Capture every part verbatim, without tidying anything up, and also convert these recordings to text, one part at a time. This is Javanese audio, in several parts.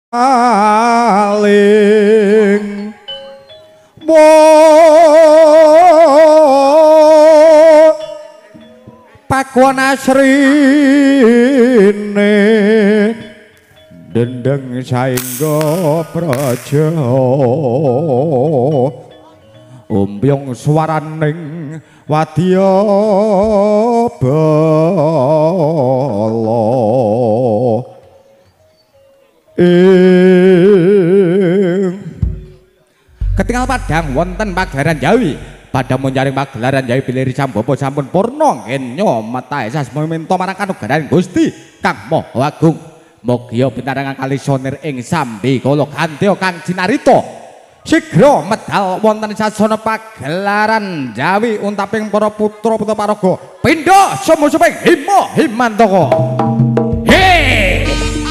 paling wo pakuan asrine dendeng saengga praja umbyong swaraning wadya bala ing ketingal padang wonten pagelaran Jawi pada munjaring pagelaran Jawi bilih Sambapa sampun purna ngenya matahe sasma minta marang kanugrahan Gusti Kang Maha Agung mugia binarangan kali sonir ing sambi kala kanthi kang cinarita sigra medal wonten sasana pagelaran Jawi untaping para putra-putra paraga pindha sumusuping hima himantaka he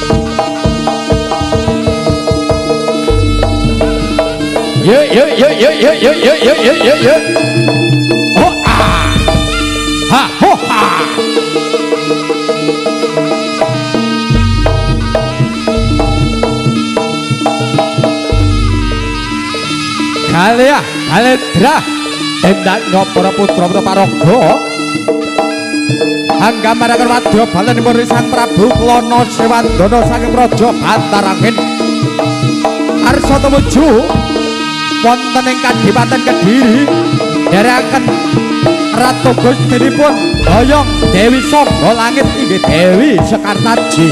ye ye ye ye ye ye ye ye ye ye ye oh ah ha ho ha kalia kalendra endak para putra-putra paraga anggamaraken wadya balanipun Sang Prabu Klana Sewandana saking Praja Bantarangin arsa tumuju wonten ing Kadipaten Kediri dherekaken Ratu Gustinipun Boyong Dewi Sangga Langit inggih Dewi Sekartaji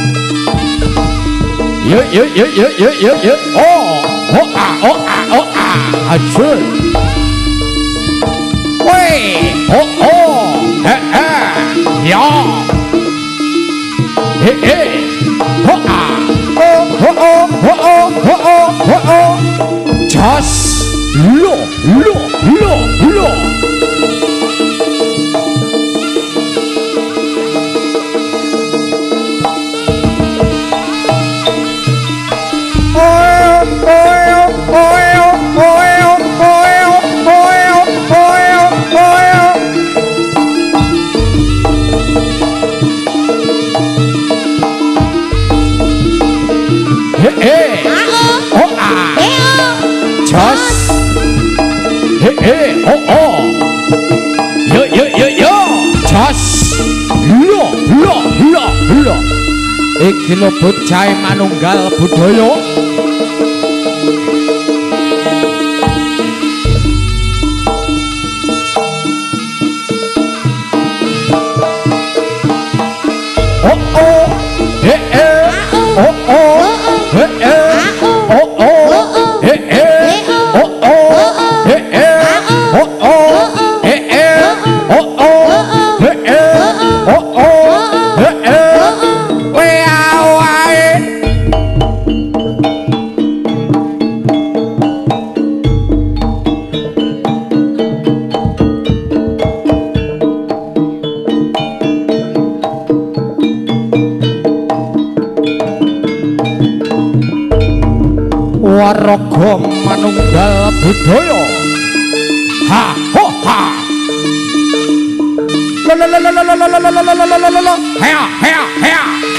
yuk yuk yuk yuk yuk yuk yuk oh oh ah oh ah oh ah ajur weh oh oh eh eh ya eh eh oh ah oh oh oh oh oh oh oh oh jas lo lo lo lo eh oh oh yo yo yo yo jas lo lo lo lo iki lho bocah manunggal budaya oh oh eh eh oh oh eh eh oh oh eh eh oh oh eh eh waraga manunggal budaya ha ho ha la la la la la la la la la la la la la la ha ha ha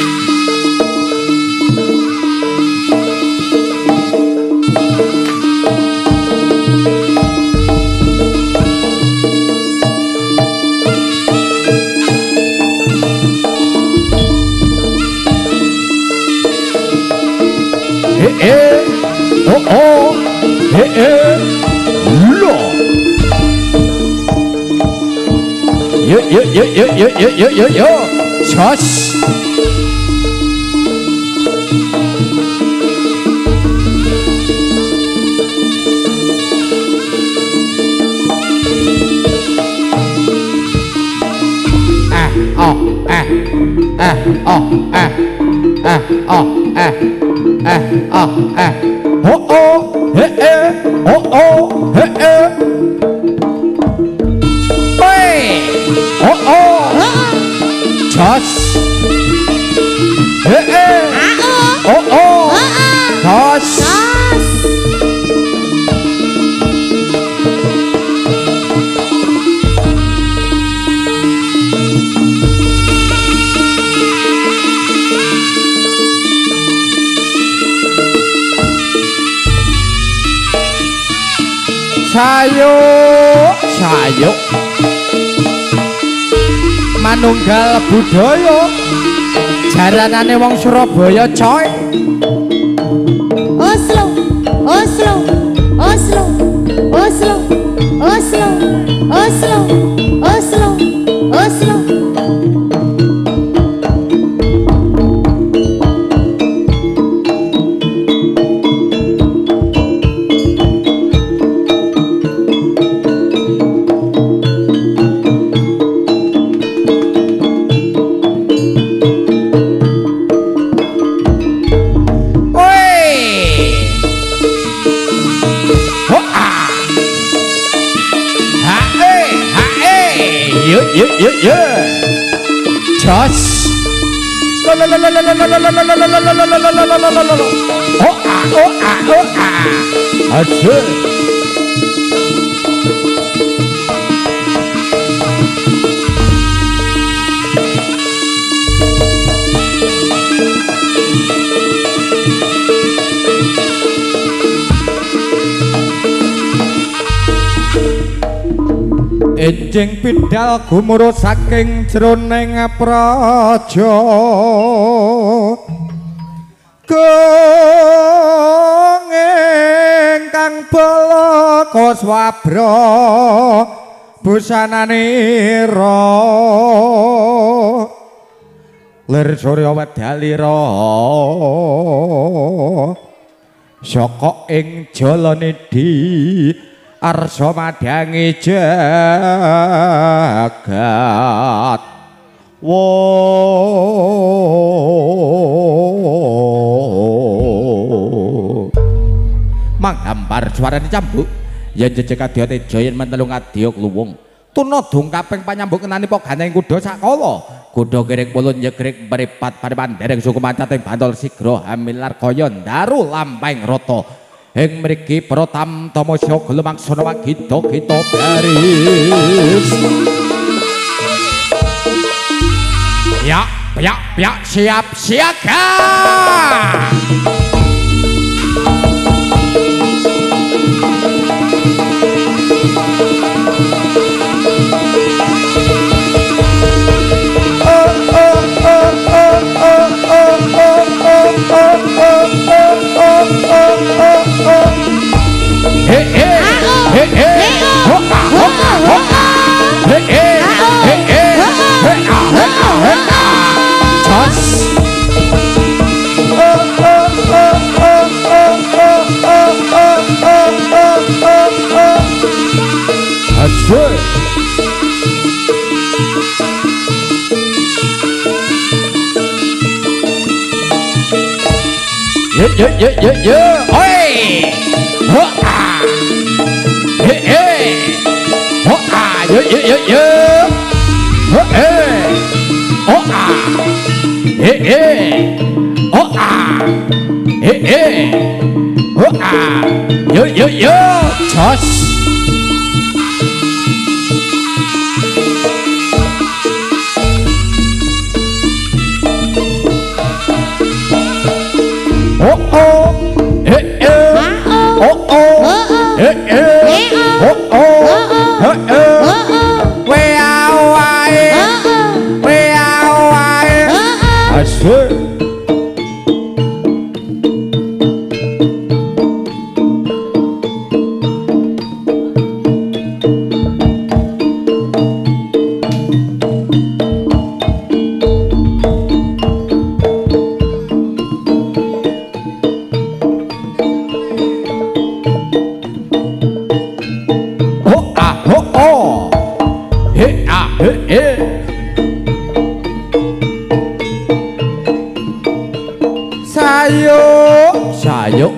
eh eh oh oh eh eh lo yo yo yo yo yo yo yo yo yo jas ah oh ah ah oh ah ah oh ah ah oh ah oh oh eh eh oh oh eh eh hey oh oh jas eh eh oh oh jas sayuk sayuk manunggal budaya jaranane wong Surabaya coy. Oslo Oslo Oslo Oslo Oslo Oslo Oslo Oslo Yuk yuk yuk jos oh ah oh ah oh ah aduh enjing pidal gumuru saking jroning praja kang ingkang bala koswabra busananira lir surya wedalira saka ing jalanedi arsa madangi jagat wo manggambar suarane cambuk yen jejeg adyate jayen mentelung adya kluwung tuna dung kaping panyambuk kenani pogane kuda sakala kuda kiring pulun yegrek mripat parepan dereng suku mancating bantol sigra hamilar kaya ndaru lampahing rata ing mriki para tamtama sya gelemaksana wagita-gita baris ya ya ya siap siaga Hey hey hey hey ho ah ho ah ho ah hey hey hey hey hey ah hey ah hey ah jos oh oh oh oh oh oh oh oh oh aduh ye ye ye ye ye oi ho ah hey hey ho ah ye ye ye ye ho hey ho ah hey hey ho ah hey hey ho ah yo yo yo jos oh oh hey hey oh oh hey hey oh oh hey hey we are why we are why asyik sayuk sayuk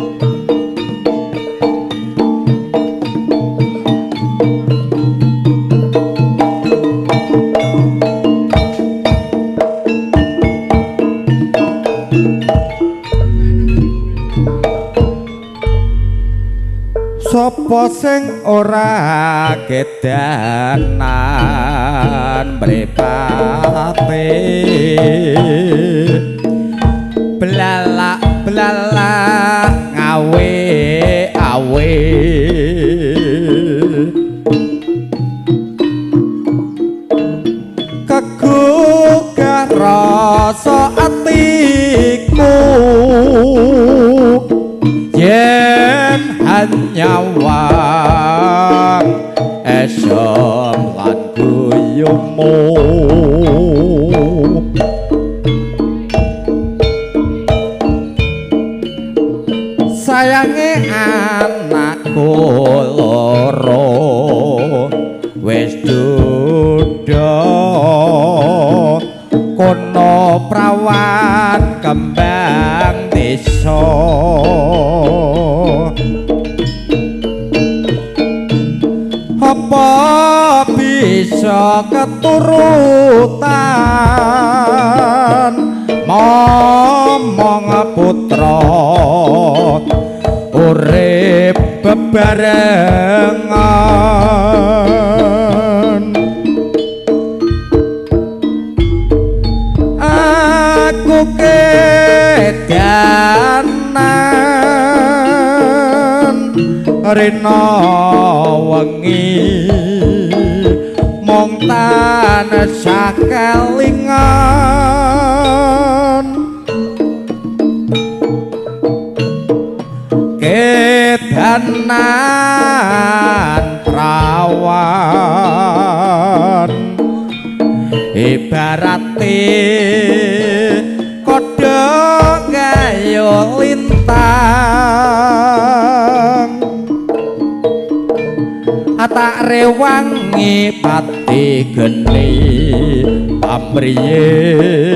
sapa sing ora kedanan mripate belala belala ngawe awe nyawang esem lan guyumu sayange anakku loro wis duda kono prawan kembang desa apa bisa keturutan momong putra urip bebarengan aku kedanan rina wengi mung tansah kelingan kedanan prawan ibarate kodhok gayo lintang atak rewangi pati geni pamriye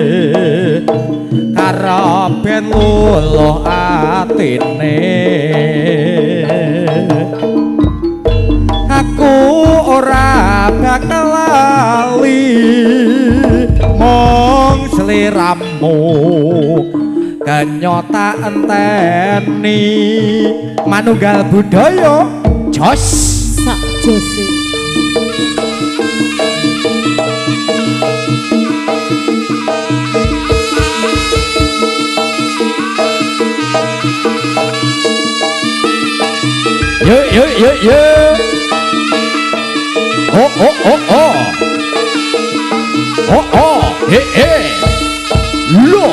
karo ben luluh atine aku ora bakal lali mong sliramu kenyota enteni manunggal budaya jos sak jose yo yo yo yo oh oh oh oh oh oh eh eh lo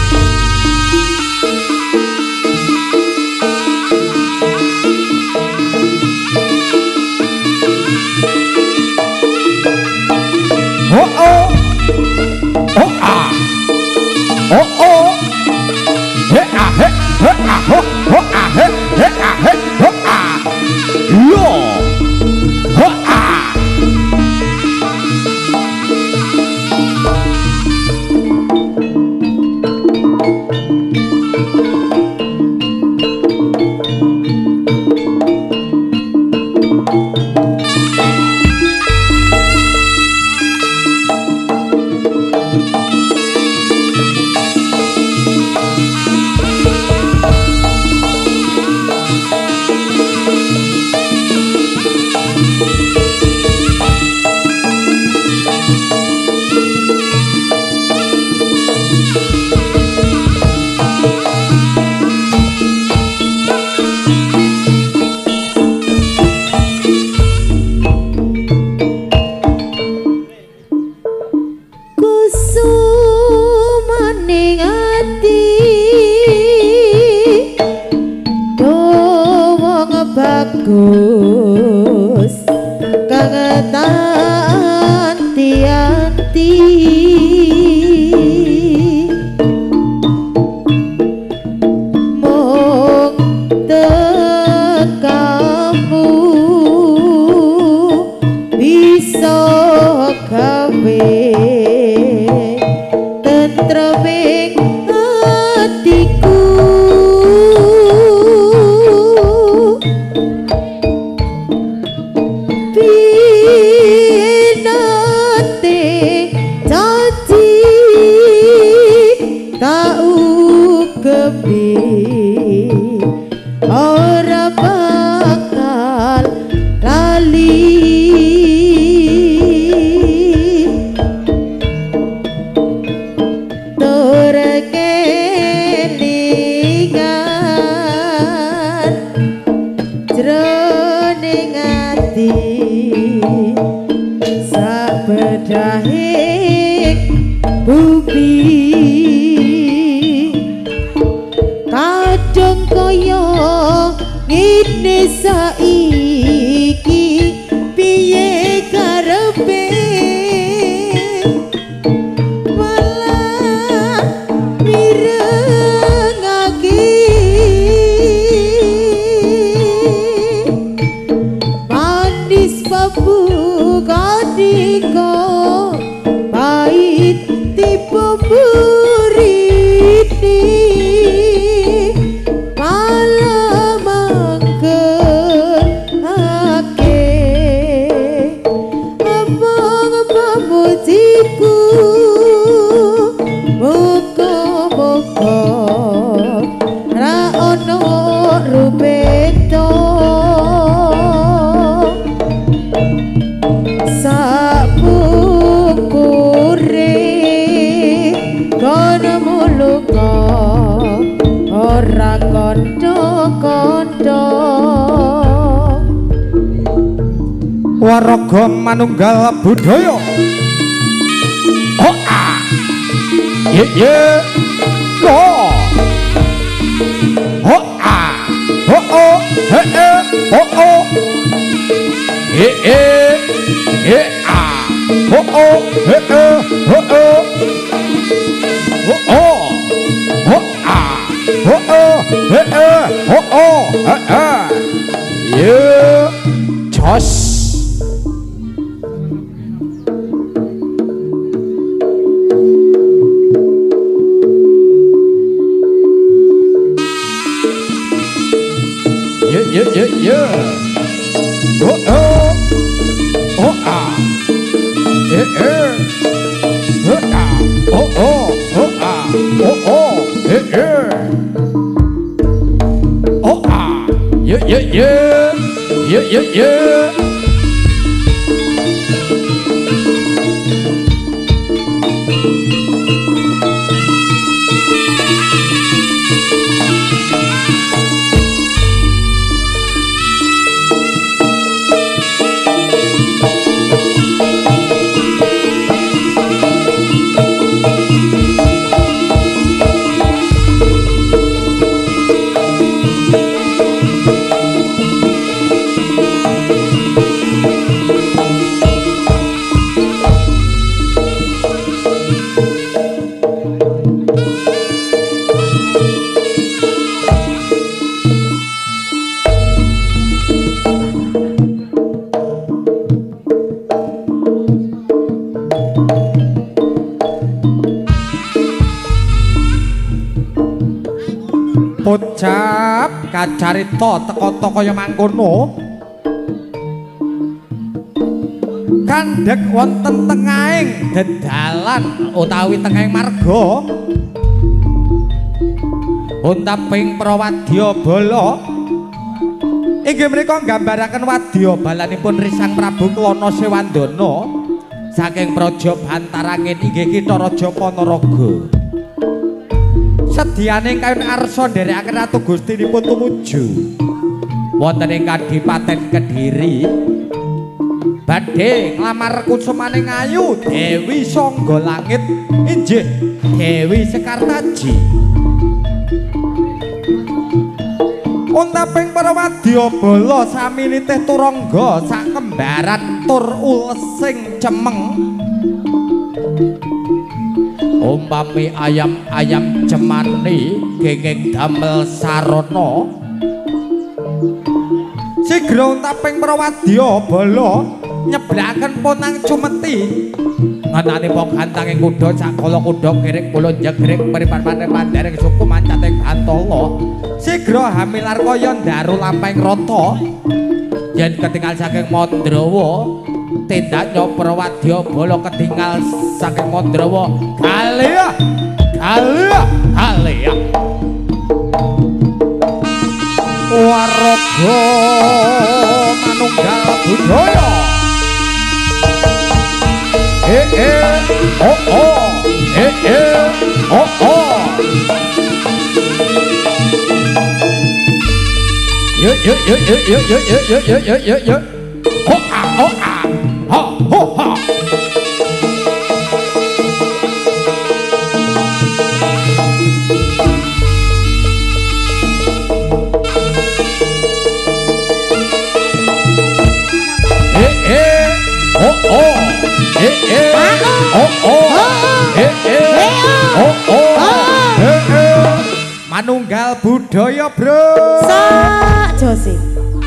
oh oh oh ah oh oh he ah he he ah ho ho ah he he ah he ho ah lo ho ah bagus kang anti-anti mung tekamu bisa gawe tentreming hatiku. Ora bakal lali tur kelingan jroning ati sabedahing bumi kadang kaya ngene saiki piye karepe malah mirengake manis babu kadika pahit tipe buriti malah makan ake abang pamujiku muka-muka ra ono rupeto sapukure kono muluka ora kondo-kondo Waraga manunggal budaya oh ah ye ye lo oh ah oh oh he he oh oh ye ye ye ah oh oh he he oh oh oh oh oh ah oh oh he he oh oh he he ye jos yeah, yeah, yeah. Oh, oh, oh, ah, yeah, yeah. Oh, ah, oh, oh, oh, ah, oh, oh, yeah, yeah. Oh, ah, yeah, yeah, yeah, yeah, yeah, yeah. Pocap kacarita teka kaya mangkono kandhek wonten tengahing dedalan utawi tengahing marga untaping Prawadyabala inggih menika nggambaraken wadyabalanipun Risang Prabu Klana Sewandana saking Praja Bantarangin inggih kitha Raja Panaraga Sediane kayun arsa nderekaken Ratu Gustinipun tumuju wonten ing Kadipaten Kediri badhe nglamar kusumaning ayu Dewi Sangga Langit inggih Dewi Sekartaji. Untaping Prawadyabala sami nitih turangga sak kembaran tur ulesing cemeng umpami ayam-ayam cemani kenging damel sarana sigra untaping Prawadyabala nyebraken ponang cumeti ngananipun gantanging kuda sakala kuda kiring kula jegring mripat pandereng suku mancating Gantala sigra hamilar kaya ndaru lampahing rata yen ketingal saking Mandrawa tindaknya Prawadyabala ketingal saking Mandrawa kalih kalih kalih Waraga manunggal budaya eh eh oh oh eh eh oh oh yo yo yo yo yo yo yo yo yo yo yo oh ah oh ah ha ho ha eh eh oh oh eh eh oh oh eh eh manunggal budaya bro sak jose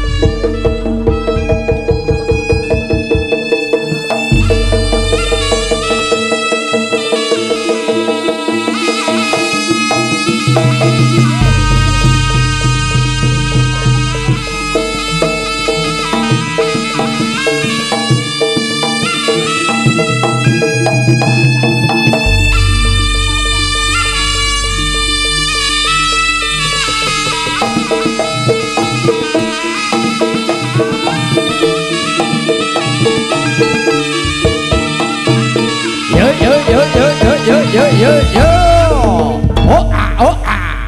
yo yo yo oh ah oh ah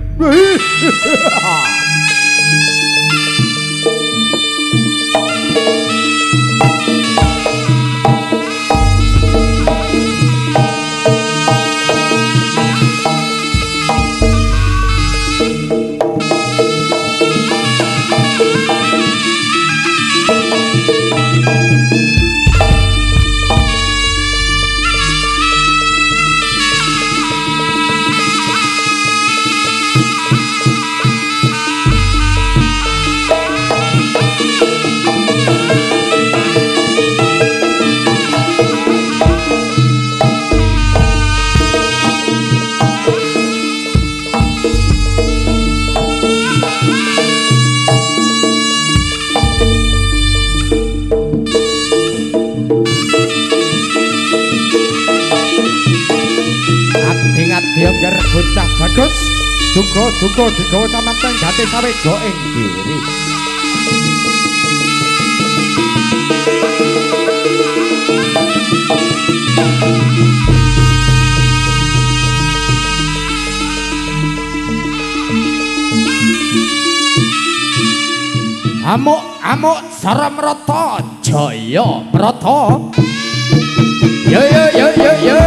Dianggar bocah bagus duga-duga digawa samanteng gate sawega ing giri amuk-amuk Saramrata Jaya Prata yo yo yo yo yo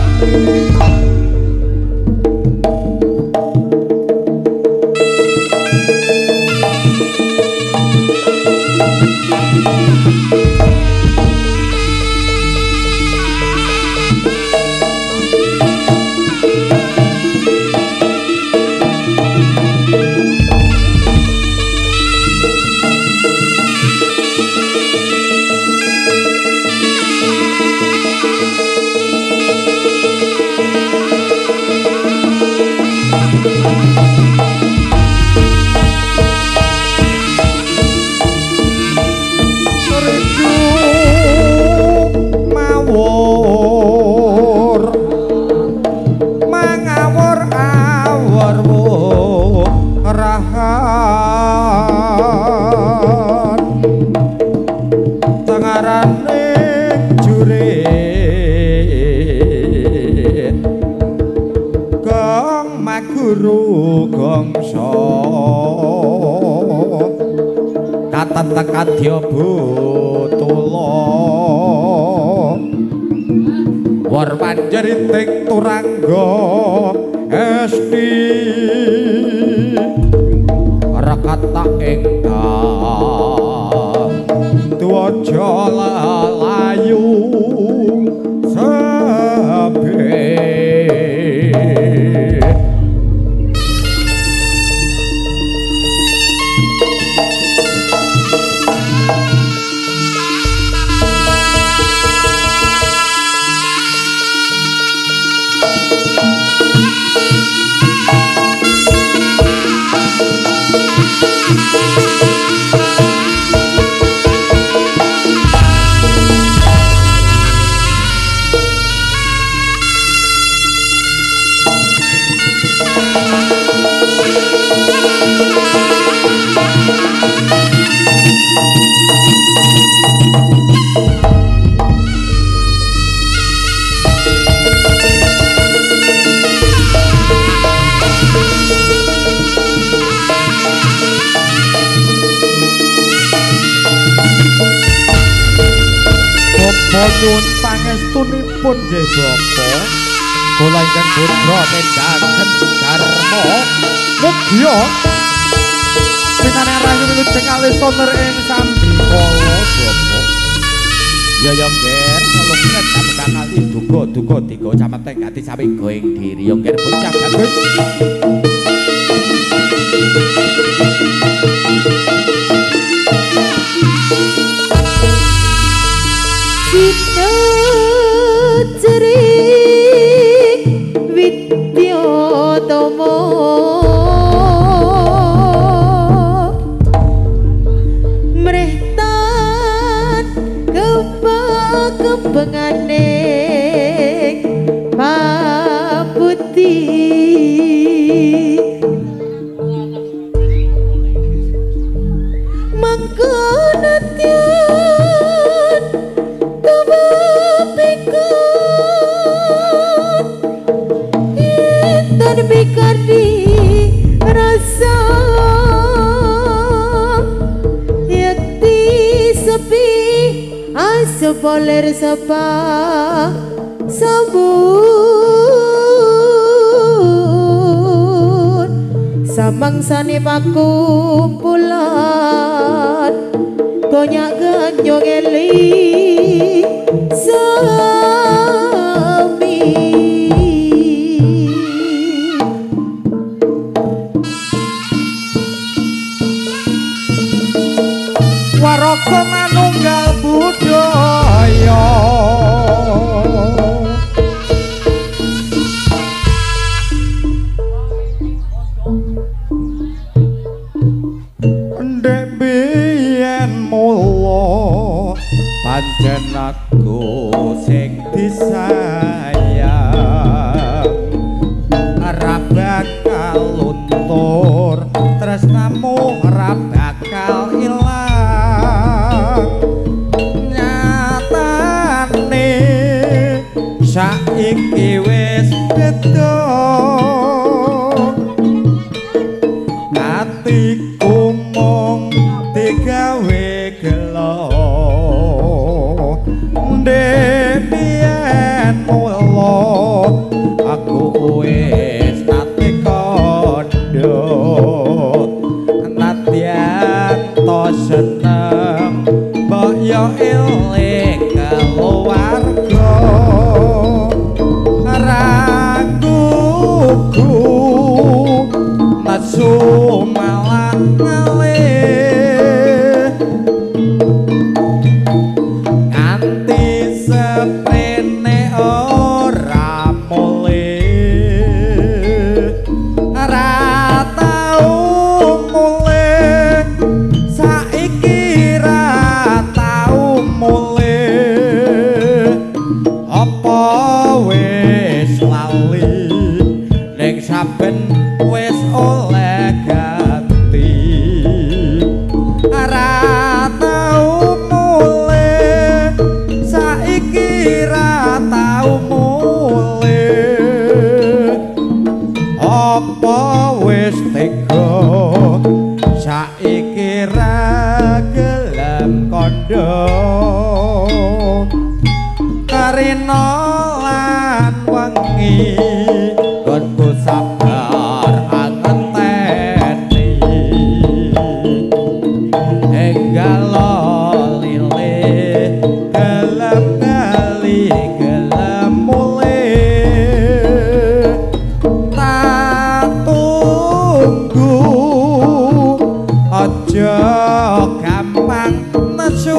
Kadya Butula war panjeriting turangga esti rakata ingkang tuwaja layu sabe nyuwun pangestunipun nggih Bapa. Kula ingkang putra tendhaken dharma mugya pinanerahi wilujeng alih soner ing sambikala Bapa. Ya ya nger nulungi duga-duga digo camete gati sawi goeng diri yo nger bocah Gus. Cita cerik Widyotomo mrehtan kebengane paputi mangkonatyan taba pikun intan bikadi rasa yakti sepi asopoler sapa sabun samangsane pakumpulan konyak ganjong eling sami waraka manunggal budaya ndek biyen mula pancen aku sing disayang ora bakal luntur tresnamu ora bakal ilang nyatane saiki wis beda atiku mung digawe gelo ndek biyen mula aku wis ate kondo nadyan to seneng mbok yo eling keluarga raguku nasu malah ngalih nganti seprene ora mulih ora tau mulih saiki ra tau mulih apa wis lali ning saben wis oleh ganti ora tau mulih saiki ra tau mulih apa wis tega saiki ra gelem kandha karena lan wengi gonku sabar angenteni enggal lile gelem kali gelem mulih tak tunggu aja gampang nesu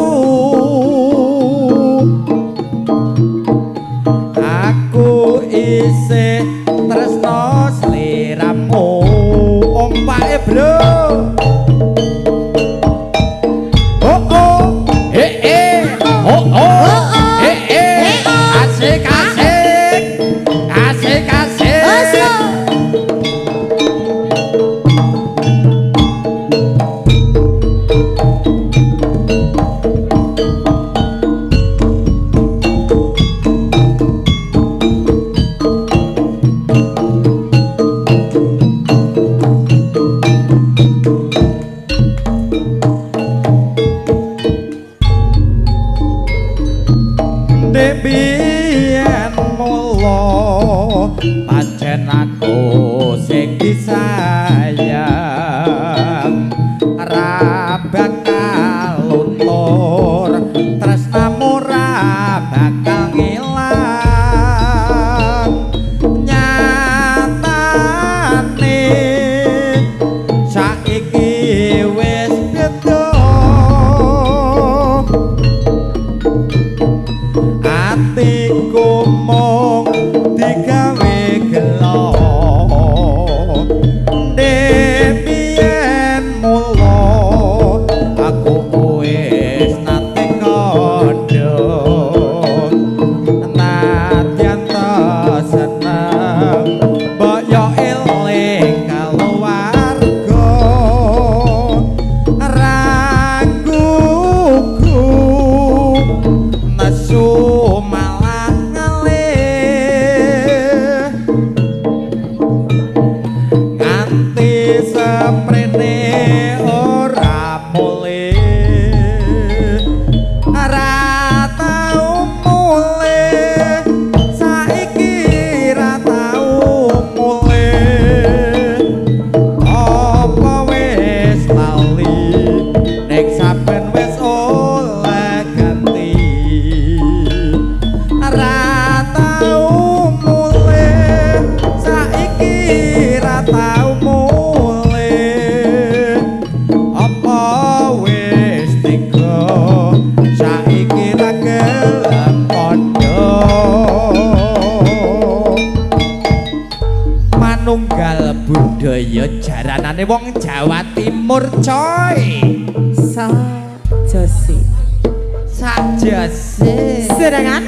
aku isih tresno sliramu ompake bro oh oh eh eh oh oh eh eh asik asik asik asik biyen mula pancen aku sing disayang ra bakal luntur tresnamu ra bakal ngilang timur coy. Sajasi. Sajasi. Serangan.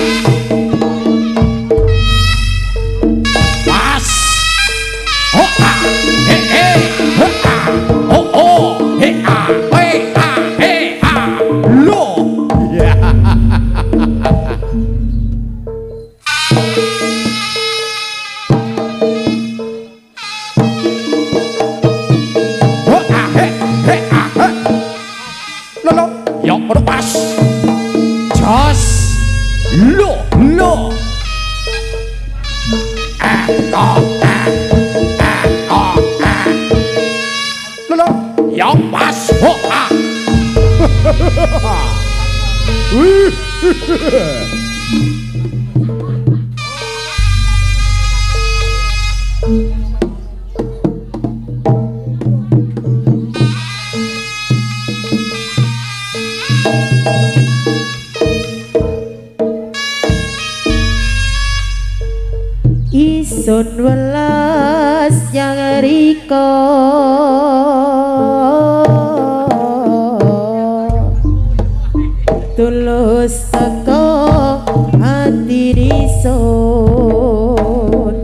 Pas. Oh ah, he he, oh ah, oh oh, he ah, he ah, he ah, lo. Ya. Oh ah, he he ah, he. Lo lo, yo udah pas. Jos, lo lo. Ah, oh ah. Yang pas oh ah. Isun welas yang riko tulus teko hati disun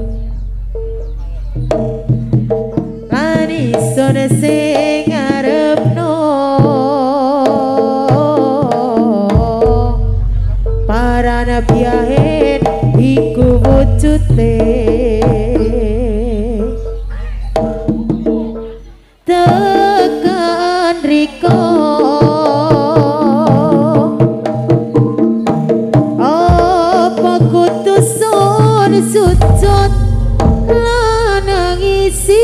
lan isun sing ngarepno para nabi akhir iku wujute tekan riko apa kutusun sujud lanang isi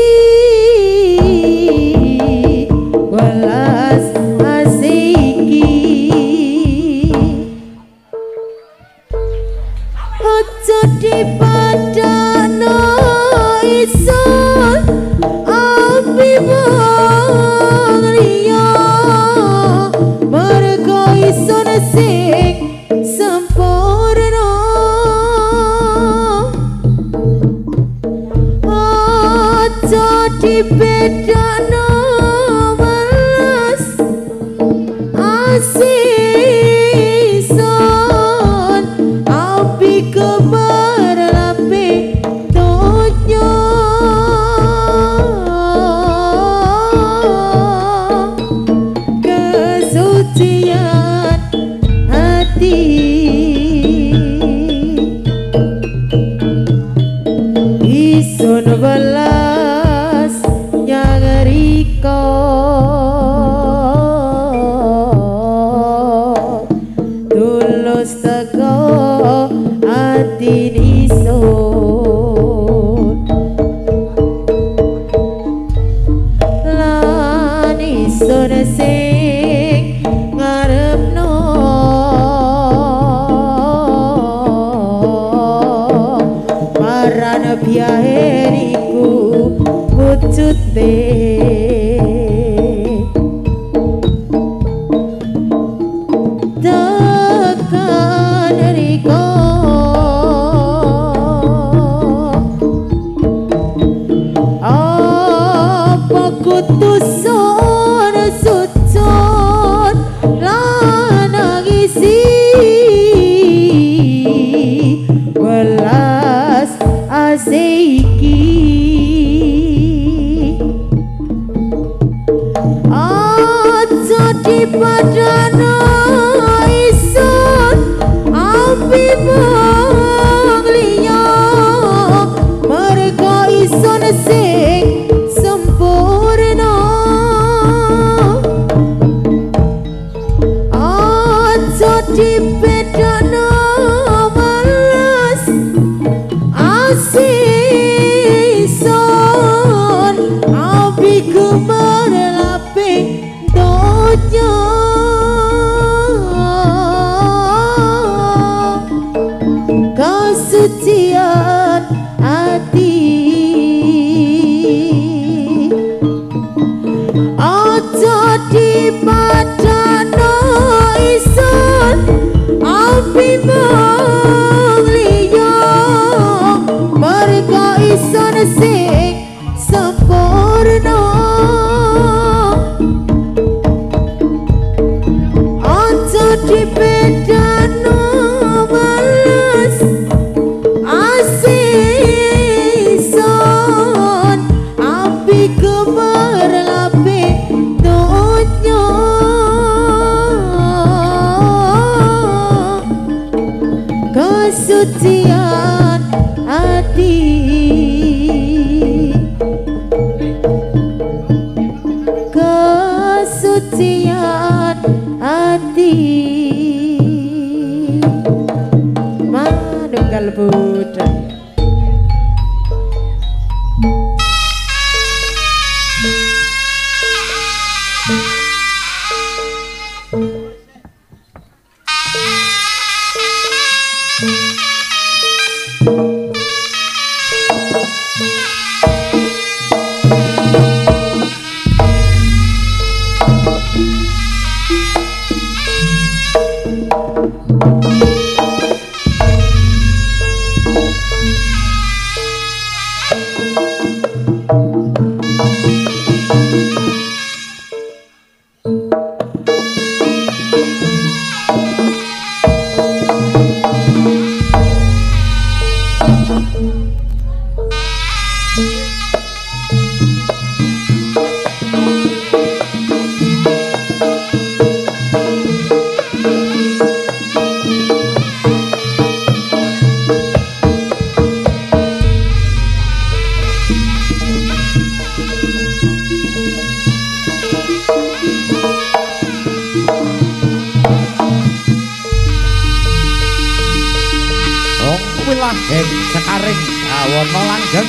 welas asiki ojo dipadano isun api wong liya mergo isun sing sempurna ojo dibedano welas asison api kemerlapi donya kesucian hati isun welas yang riko tulus teko hati isun lan isun sing ngarepno para nabi akhir iku wujute tekan riko apa kutusun sujud lanang isi welas asiki aja dipadano isun api wong liya mergo isun sing sempurna kesucian hati manunggal budaya. Wilahen sekaring awana langgeng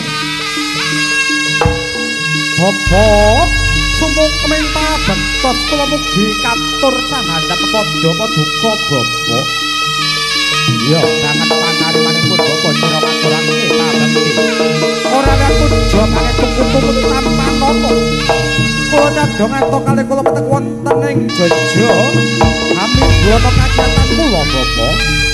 Bapa sumung keminta bentos kula mugi katur sahandap padha paduka Bapa. Ya sangat panarimanipun Bapa sira katurake pabekti. Ora aku jokane tuku-tuku tanpa nono. Kula cadhong ento kalih kula petek wonten ing Jaja. Ami kula kagiatan kula Bapa.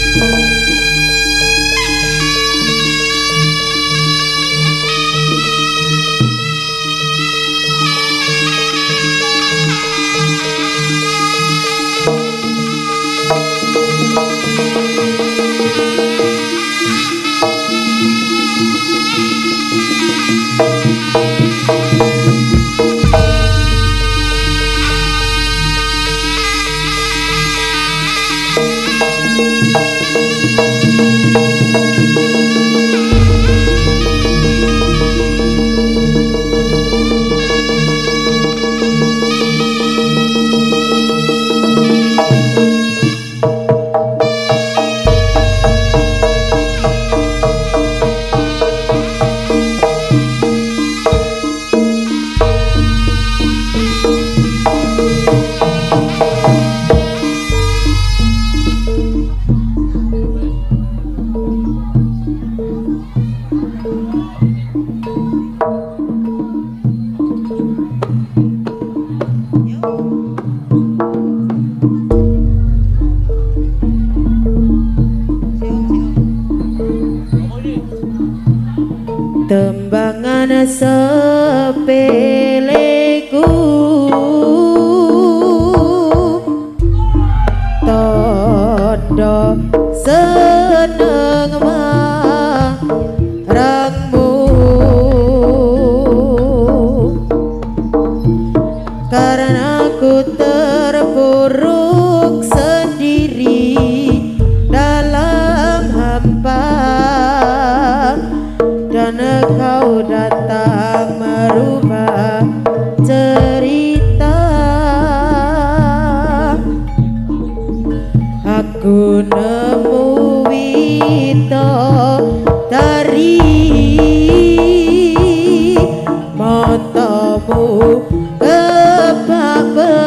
Tembangan sepeleku tondo seneng marangmu karena aku terpuruk sendiri dalam hampa dan kau datang merubah cerita. Aku nemu widodari matamu kebak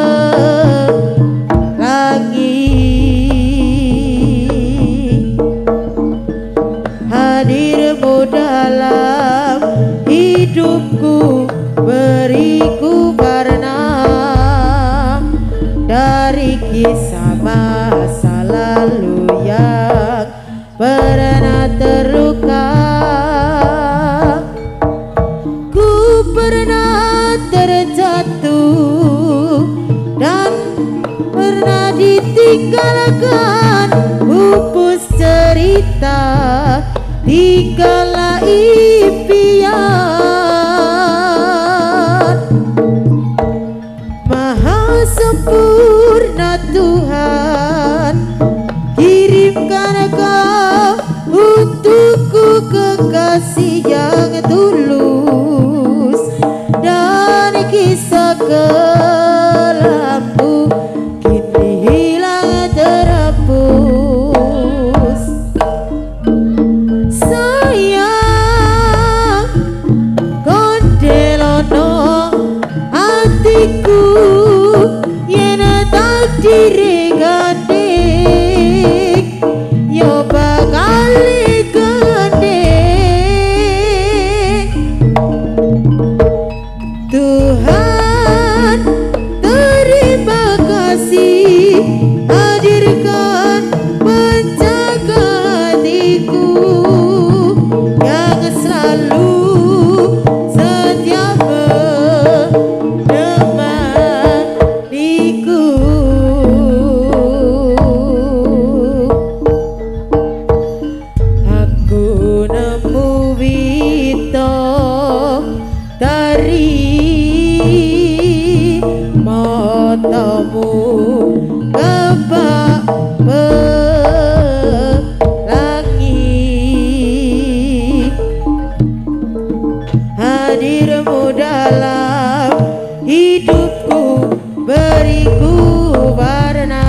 langit, hadirmu dalam hidupku beriku karena dari kisah masa lalu yang pernah terluka. Ku pernah terjatuh dan pernah ditinggalkan, pupus cerita dikala impian. Maha sempurna Tuhan, kirimkan kau untukku kekasih yang tulus dan kisah kelam yen takdir gandeng yo bakal gandeng. Tuhan terima kasih hadirkan penjaga hatiku yang selalu setia menemaniku. Aku nemu wito dari matamu kebak pelangi. Hadirmu dalam hidupku beriku warna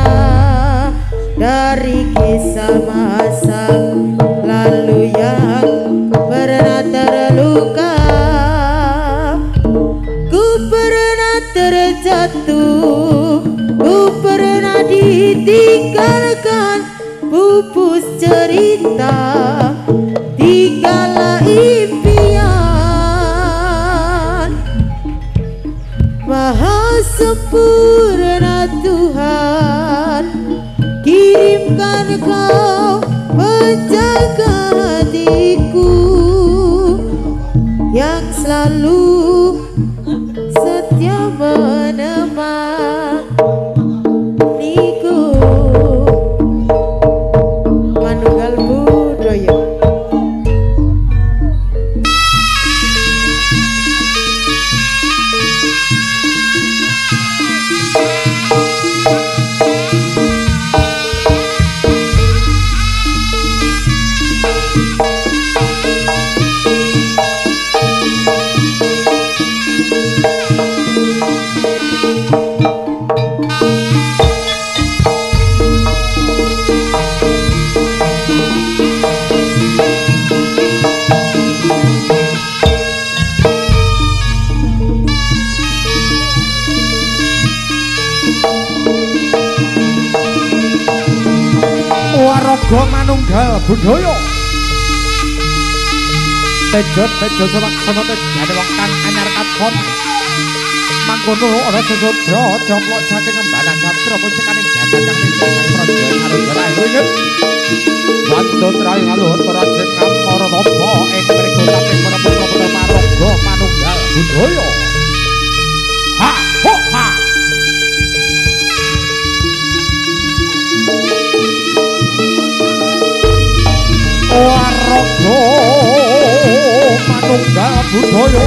dari kisah masa lalu yang pernah terluka. Ku pernah terjatuh, ku pernah ditinggalkan, pupus cerita, tinggallah impian. Maha sempurna Tuhan, kirimkan kau penjaga hatiku yang selalu setia menemaniku. Manunggal budaya. Waraga manunggal budaya tejo tejo selaksana tejane wong kang anyar katon mangkono ana sesodra joplok saking embanan satra puncakaning jagat kang nindakake praja karo jarahe winget wanda trawi ngaluhur rajeng ngamara tapa ing mriku taping para putra-putra paraga manunggal budaya. Ha ho ha waraga manunggal budaya.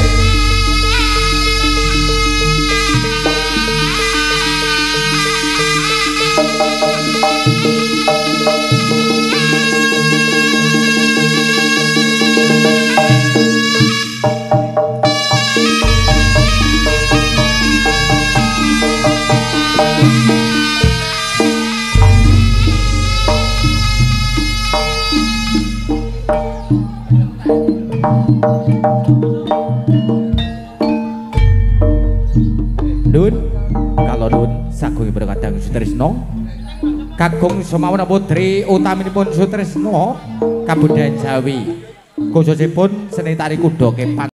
Dun, kalau Dun sagung berkadang Sutresno kakung semawana putri utaminipun Sutresno kabudayan Jawi khususipun seni tari kuda kepang